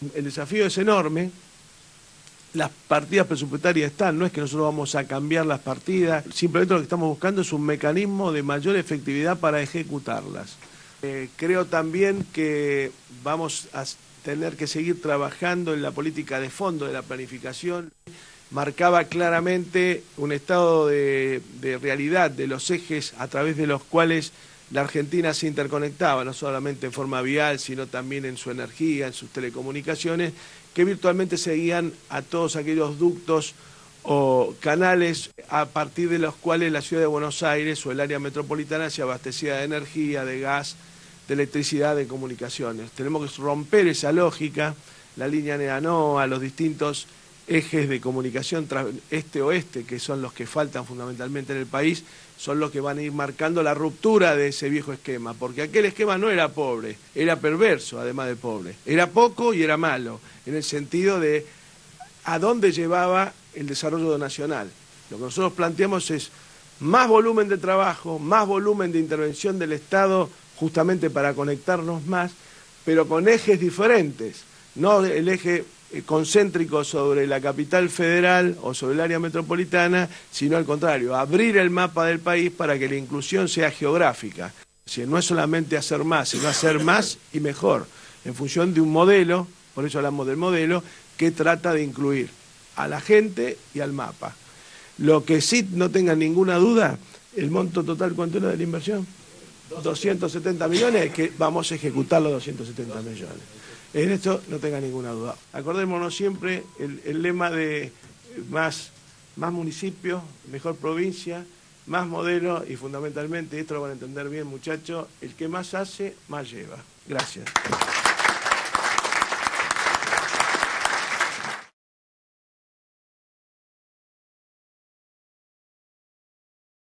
El desafío es enorme. Las partidas presupuestarias están, no es que nosotros vamos a cambiar las partidas, simplemente lo que estamos buscando es un mecanismo de mayor efectividad para ejecutarlas. Creo también que vamos a tener que seguir trabajando en la política de fondo de la planificación. Marcaba claramente un estado de realidad de los ejes a través de los cuales la Argentina se interconectaba, no solamente en forma vial, sino también en su energía, en sus telecomunicaciones, que virtualmente seguían a todos aquellos ductos o canales a partir de los cuales la ciudad de Buenos Aires o el área metropolitana se abastecía de energía, de gas, de electricidad, de comunicaciones. Tenemos que romper esa lógica, la línea NEA-NOA, los distintos ejes de comunicación este-oeste, que son los que faltan fundamentalmente en el país, son los que van a ir marcando la ruptura de ese viejo esquema, porque aquel esquema no era pobre, era perverso además de pobre, era poco y era malo, en el sentido de a dónde llevaba el desarrollo nacional. Lo que nosotros planteamos es más volumen de trabajo, más volumen de intervención del Estado, justamente para conectarnos más, pero con ejes diferentes, no el eje concéntrico sobre la capital federal o sobre el área metropolitana, sino al contrario, abrir el mapa del país para que la inclusión sea geográfica. Si no es solamente hacer más, sino hacer más y mejor, en función de un modelo, por eso hablamos del modelo, que trata de incluir a la gente y al mapa. Lo que sí, no tengan ninguna duda, el monto total, ¿cuánto era de la inversión? 270 millones, que vamos a ejecutar los 270 millones. En esto no tenga ninguna duda. Acordémonos siempre el lema de más municipios, mejor provincia, más modelo y fundamentalmente, esto lo van a entender bien muchachos, el que más hace, más lleva. Gracias.